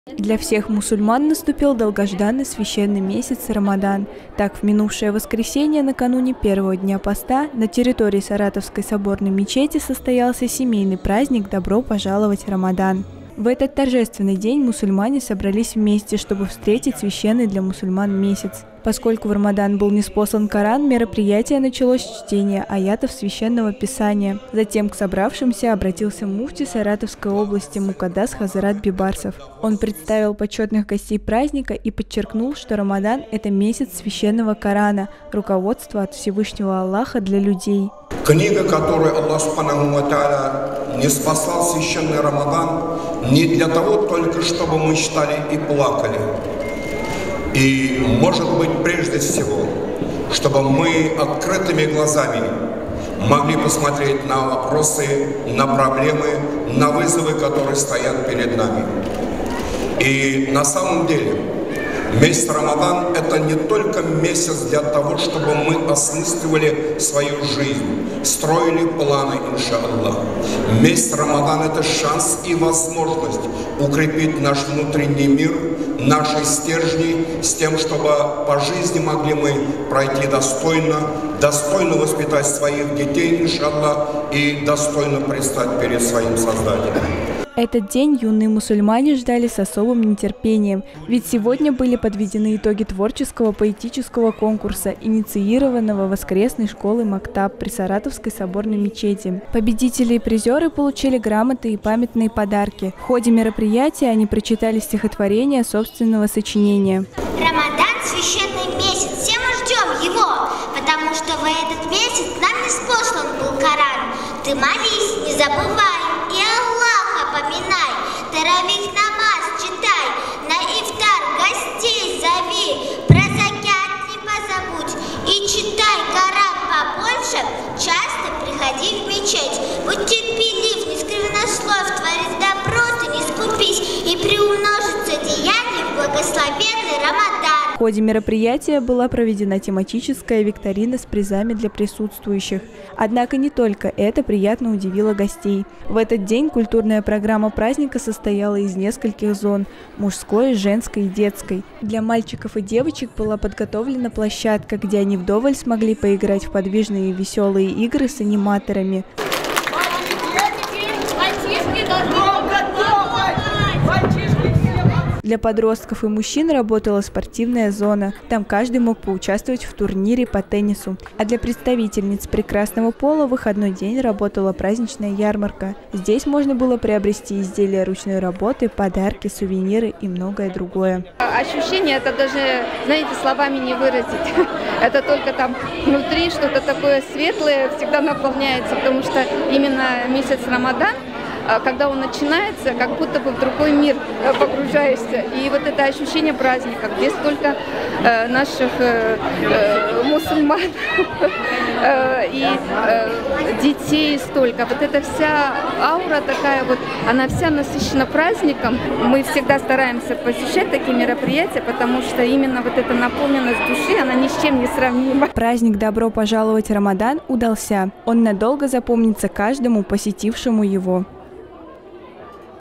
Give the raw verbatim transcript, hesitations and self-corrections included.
Для всех мусульман наступил долгожданный священный месяц Рамадан. Так, в минувшее воскресенье, накануне первого дня поста, на территории Саратовской соборной мечети состоялся семейный праздник «Добро пожаловать Рамадан». В этот торжественный день мусульмане собрались вместе, чтобы встретить священный для мусульман месяц. Поскольку в Рамадан был ниспослан Коран, мероприятие началось с чтения аятов Священного Писания. Затем к собравшимся обратился муфти Саратовской области Мукаддас Хазрат Бибарсов. Он представил почетных гостей праздника и подчеркнул, что Рамадан – это месяц Священного Корана, руководство от Всевышнего Аллаха для людей. Книга, которую Аллах Субханаху ва Тааля ниспослал священный Рамадан, не для того только, чтобы мы читали и плакали. И, может быть, прежде всего, чтобы мы открытыми глазами могли посмотреть на вопросы, на проблемы, на вызовы, которые стоят перед нами. И на самом деле месяц Рамадан – это не только месяц для того, чтобы мы осмысливали свою жизнь, строили планы, иншаллах. Месяц Рамадан – это шанс и возможность укрепить наш внутренний мир, наши стержни, с тем, чтобы по жизни могли мы пройти достойно, достойно воспитать своих детей, иншаллах, и достойно предстать перед своим Создателем. Этот день юные мусульмане ждали с особым нетерпением, ведь сегодня были подведены итоги творческого поэтического конкурса, инициированного воскресной школой Мактаб при Саратовской соборной мечети. Победители и призеры получили грамоты и памятные подарки. В ходе мероприятия они прочитали стихотворение собственного сочинения. Рамадан – священный месяц, все мы ждем его, потому что в этот месяц к нам ниспослан был Коран. Ты молись, не забывай, и Аллаха поминай, таравих намаз читай, на ифтар гостей зови, про закят не позабудь, и читай Коран побольше, часто приходи в мечеть. Будь терпелив, не сквернословь, творить добро, ты не скупись, и приумножится деяния в благословенный Рамадан. В ходе мероприятия была проведена тематическая викторина с призами для присутствующих. Однако не только это приятно удивило гостей. В этот день культурная программа праздника состояла из нескольких зон – мужской, женской и детской. Для мальчиков и девочек была подготовлена площадка, где они вдоволь смогли поиграть в подвижные и веселые игры с аниматорами. Для подростков и мужчин работала спортивная зона. Там каждый мог поучаствовать в турнире по теннису. А для представительниц прекрасного пола в выходной день работала праздничная ярмарка. Здесь можно было приобрести изделия ручной работы, подарки, сувениры и многое другое. Ощущение это даже, знаете, словами не выразить. Это только там внутри что-то такое светлое всегда наполняется, потому что именно месяц Рамадан, когда он начинается, как будто бы в другой мир погружаешься. И вот это ощущение праздника, где столько э, наших э, э, мусульман э, и э, детей столько. Вот эта вся аура такая вот, она вся насыщена праздником. Мы всегда стараемся посещать такие мероприятия, потому что именно вот эта наполненность души, она ни с чем не сравнима. Праздник «Добро пожаловать Рамадан» удался. Он надолго запомнится каждому посетившему его.